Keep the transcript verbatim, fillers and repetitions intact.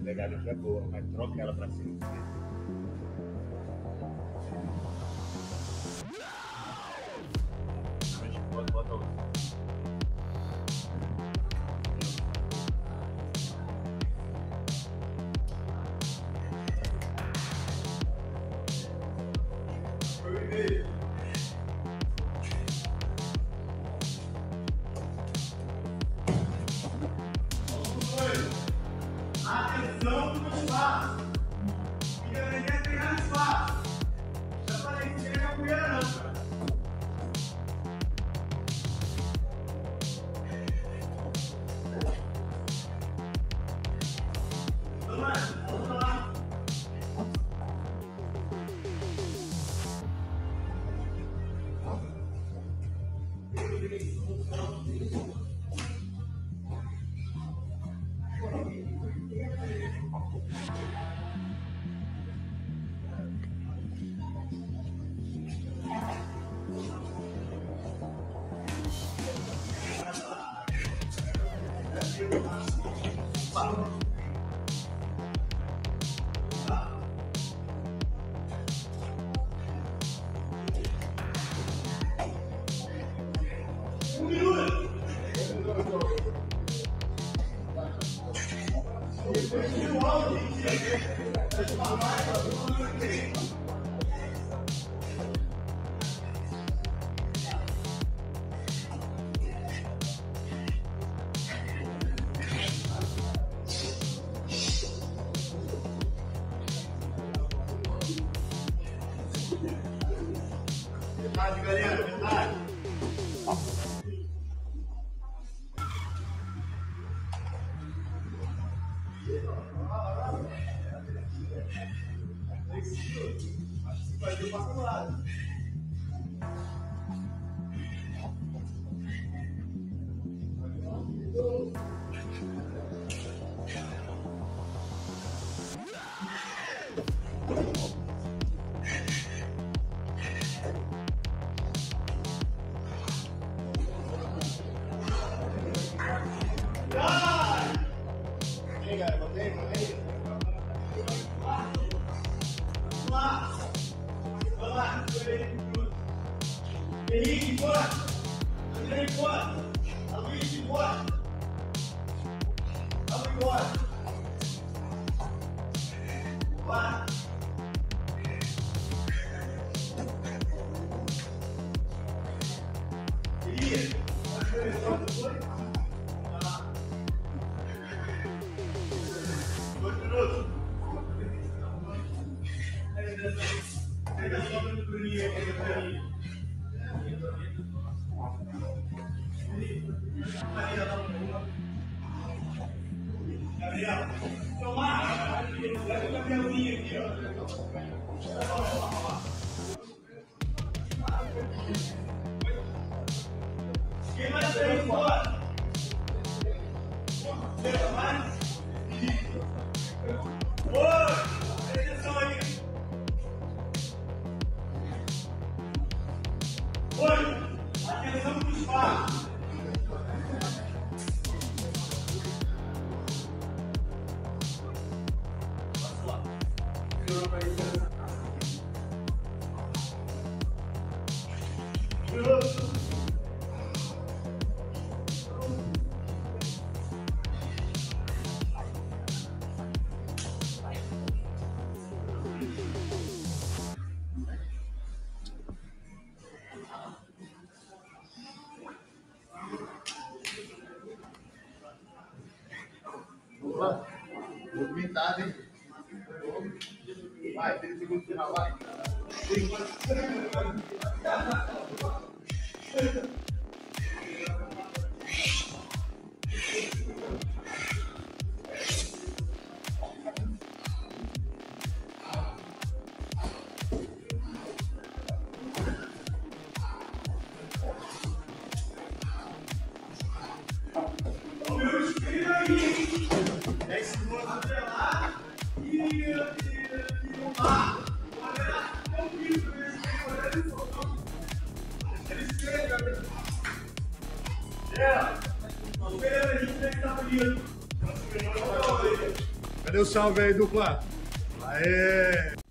pegada já é boa, mas troca ela pra cima. Bota, bota outra. Atenção no espaço. Fica ninguém treinar no espaço. Já falei que você não é mulher não, cara. Vamos lá, vamos lá. Metade, galera, metade. Acho que vai ter para o lado. Vem, galera, botei, botei. Vamos lá. Vamos lá. Henrique, bora. Andrei, bora. Luiz, bora. Vamos embora. Bora. Elias, a seleção depois. Dois minutos. Pega só para o Bruninho aqui, Bruninho. Gabriel, tomar. Pega o Gabrielzinho aqui, ó. Quem vai sair fora? Chega mais. Oi! Atenção aí! Oi! Atenção para o espaço! Passa lá. Virou para ele. Virou. Movimentado, hein? Vai, trinta segundos final, vai. O meu espelho aí. dez segundos até lá e, e, e não dá. Olha, é um bicho, né? Olha, ele soltou. Ele escreve, é. Não, espera, a gente tem que estar bonito. Cadê o salve aí, dupla? Aê!